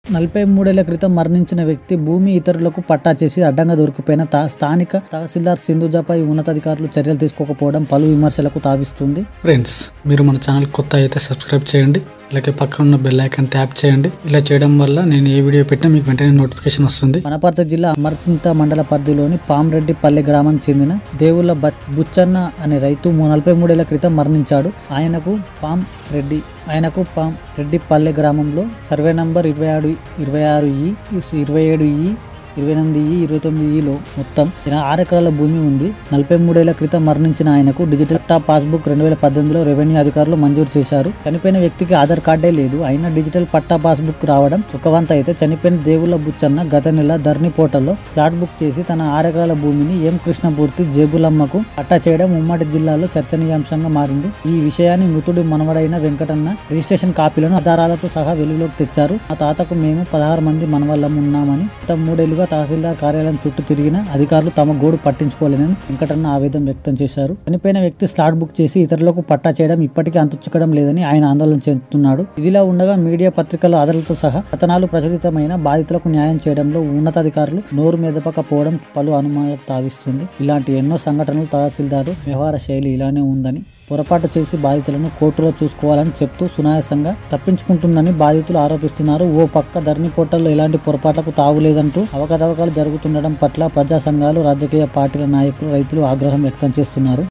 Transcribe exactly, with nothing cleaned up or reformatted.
నలభై మూడేళ్ల క్రితం మరణించిన వ్యక్తి భూమి ఇతరులకు పట్టా చేసి అడ్డంగా దొరికిపోయిన స్థానిక తహసీల్దార్ సింధుజపై ఉన్నతాధికారులు చర్యలు తీసుకోకపోవడం పలు విమర్శలకు తావిస్తుంది. ఫ్రెండ్స్, మీరు మన ఛానల్ కొత్త అయితే సబ్స్క్రైబ్ చేయండి, అలాగే పక్కన ఉన్న బెల్ ఐకాన్ ట్యాప్ చేయండి. ఇలా చేయడం వల్ల నేను ఏ వీడియో పెట్టినా మీకు వెంటనే నోటిఫికేషన్ వస్తుంది. వనపర్తి జిల్లా అమర్చింత మండల పరిధిలోని పాంరెడ్డిపల్లె గ్రామానికి చెందిన దేవుళ్ళ బుచ్చన్న అనే రైతు నలభై మూడేళ్ల క్రితం మరణించాడు. ఆయనకు పాం రెడ్డి ఆయనకు పాం రెడ్డిపల్లె గ్రామంలో సర్వే నంబర్ ఇరవై ఆరు ఇరవై ఆరు ఈ ఇరవై ఏడు ఈ ఇరవై ఎనిమిది ఈ ఇరవై తొమ్మిది ఈలో మొత్తం ఆరు ఎకరాల భూమి ఉంది. నలభై మూడేళ్ల క్రితం మరణించిన ఆయనకు డిజిటల్ పట్టా పాస్బుక్ రెండు వేల పద్దెనిమిదిలో రెవెన్యూ అధికారులు మంజూరు చేశారు. చనిపోయిన వ్యక్తికి ఆధార్ కార్డే లేదు. అయినా డిజిటల్ పట్టా పాస్బుక్ రావడం ఒక వంత అయితే, చనిపోయిన దేవుళ్ళ బుచ్చన్న గత నెల ధరణి పోర్టల్లో స్లాట్ బుక్ చేసి తన ఆరు ఎకరాల భూమిని ఎం కృష్ణమూర్తి జేబులమ్మకు పట్టా చేయడం ఉమ్మడి జిల్లాలో చర్చనీయాంశంగా మారింది. ఈ విషయాన్ని మృతుడి మనవడైన వెంకటన్న రిజిస్ట్రేషన్ కాపీలను ఆధారాలతో సహా వెలుగులోకి తెచ్చారు. మా తాతకు మేము పదహారు మంది మనవళ్ళం ఉన్నామని గత మూడేళ్లుగా తహసీల్దార్ కార్యాలయం చుట్టూ తిరిగిన అధికారులు తమ గోడు పట్టించుకోలేదని వెంకటన్న ఆవేదన వ్యక్తం చేశారు. చనిపోయిన వ్యక్తి స్లాట్ బుక్ చేసి ఇతరులకు పట్టా చేయడం ఇప్పటికీ అంతుచిక్కడం లేదని ఆయన ఆందోళన చెందుతున్నాడు. ఇదిలా ఉండగా మీడియా, పత్రికల ఆధారాలతో సహా కథనాలు ప్రచురితమైన బాధితులకు న్యాయం చేయడంలో ఉన్నతాధికారులు నోరు మెదపకపోవడం పలు అనుమానాలకు తావిస్తుంది. ఇలాంటి ఎన్నో సంఘటనలు తహసీల్దారు వ్యవహార శైలి ఇలానే ఉందని, పొరపాటు చేసి బాధితులను కోర్టులో చూసుకోవాలని చెప్తూ సునాయాసంగా తప్పించుకుంటుందని బాధితులు ఆరోపిస్తున్నారు. ఓ పక్క ధరణి పోర్టల్లో ఎలాంటి పొరపాట్లకు తావులేదంటూ అవకతవకలు జరుగుతుండడం పట్ల ప్రజా సంఘాలు, రాజకీయ పార్టీల నాయకులు, రైతులు ఆగ్రహం వ్యక్తం చేస్తున్నారు.